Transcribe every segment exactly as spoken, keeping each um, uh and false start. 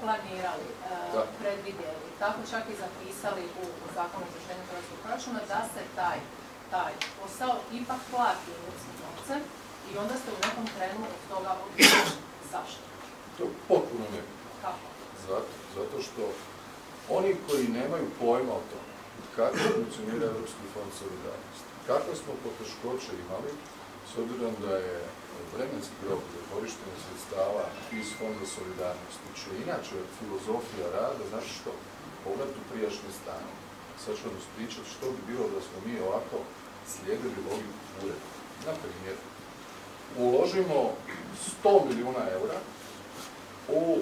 planirali, predvidjeli, tako čak i zapisali u zakonu o izvršenju hrvatskog proračuna da se taj, taj posao ipak plati europskim novcem i onda ste u nekom trenu od toga odlučili. Zašto? To potpuno ne. Kako? Zato, zato što oni koji nemaju pojma o tome kako funkcionira Europski fond solidarnosti, kakve smo poteškoće imali, s obzirom da je vremenski rok za korištenje sredstava iz Fonda solidarnosti, će inače filozofija rada, znači što, pogled u prijašnje stanje. Sad ću vam ispričati što bi bilo da smo mi ovako slijedili logiku ureda. Na primjer, uložimo sto milijuna eura u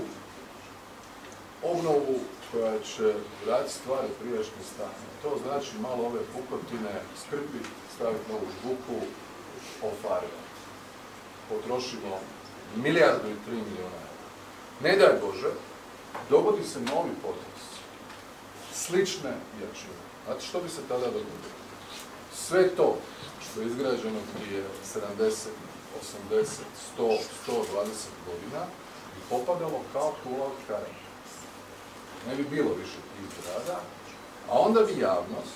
obnovu koja će vratiti stvari u prijašnje stanje. To znači malo ove pukotine skrpiti, staviti novu žbuku, ofariti. Potrošimo milijardu i tri milijuna eura. Ne daj Bože, dogodi se novi potres. Slične jačine. Znate što bi se tada dogodilo? Sve to što je izgrađeno prije sedamdeset, osamdeset, sto, sto dvadeset godina bi popadalo kao kula od karata. Ne bi bilo više tih zgrada, a onda bi javnost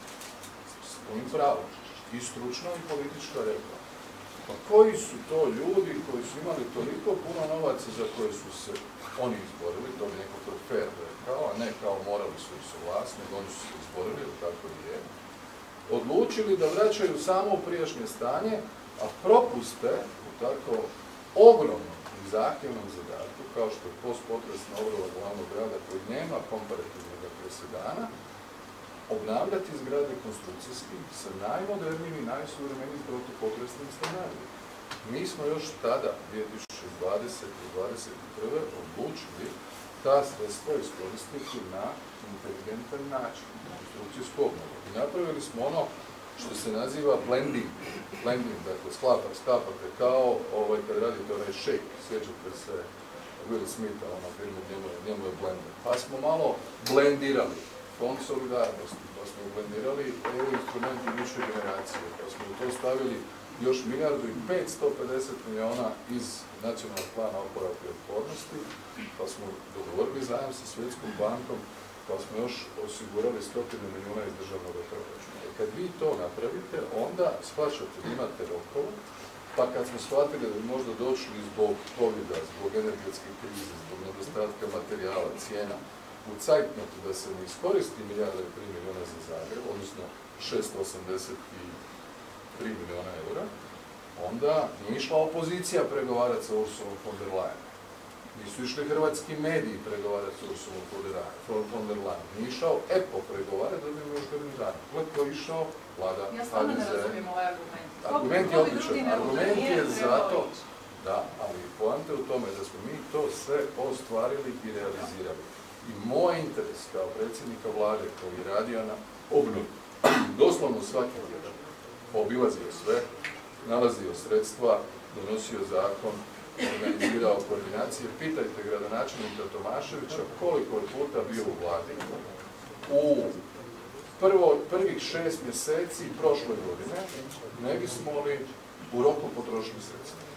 s ovim pravom i stručno i političko rekla. Pa koji su to ljudi koji su imali toliko puno novaca za koje su se oni izborili, to bi neko to fair rekao, a ne kao morali su i su vlast, nego oni su se izborili, ili tako i je, odlučili da vraćaju samo u prijašnje stanje, a propuste u tako ogromnom i zahtjevnom zadatku, kao što je postpotresna obnova glavnog grada koji nema komparativnog presedana, obnavljati zgrade konstrukcijski sa najmodernijim i najsuvremenijim protupotresnim standardima. Mi smo još tada, dvije tisuće dvadesete i dvadeset prve odlučili ta sredstva iskoristiti na inteligentan način, konstrukcijsku obnovu. I napravili smo ono što se naziva blending. Blending, dakle, sklapate, sklapate kao ovaj, kad radite onaj shake, sjećate se Will Smitha, ono filmu, njemu, njemu je blender. Pa smo malo blendirali fond solidarnosti, pa smo blendirali evo instrumenti više generacije, pa smo u to stavili još milijardu i petsto pedeset milijuna iz nacionalnog plana oporavka i otpornosti, pa smo dogovorili zajam sa Svjetskom bankom, pa smo još osigurali stotine milijuna iz državnog proračuna. I kad vi to napravite, onda shvaćate da imate rokove, pa kad smo shvatili da bi možda došli zbog covida, zbog energetske krize, zbog nedostatka materijala, cijena, u cajtnotu da se ne iskoristi milijarda i tri milijuna za Zagreb, odnosno šesto osamdeset tri milijuna eura, onda nije išla opozicija pregovarati sa Ursulom von der Leyen. Nisu išli hrvatski mediji pregovarati sa Ursulom von der Leyen. Nije išao E P O pregovarati, da bi još godinu dana. Gledko je išao vlada H D Z. Ja stvarno ne razumijem ovaj argument. Argument je odličan. Argument je zato, da, ali poanta u tome da smo mi to sve ostvarili i realizirali. I moj interes kao predsjednika vlade koji je radio na obnovi, doslovno svaki jedan, obilazio sve, nalazio sredstva, donosio zakon, organizirao koordinacije. Pitajte gradonačelnika Tomaševića koliko je puta bio u vladi. U prvo, prvih šest mjeseci prošle godine ne bismo li u roku potrošili sredstva.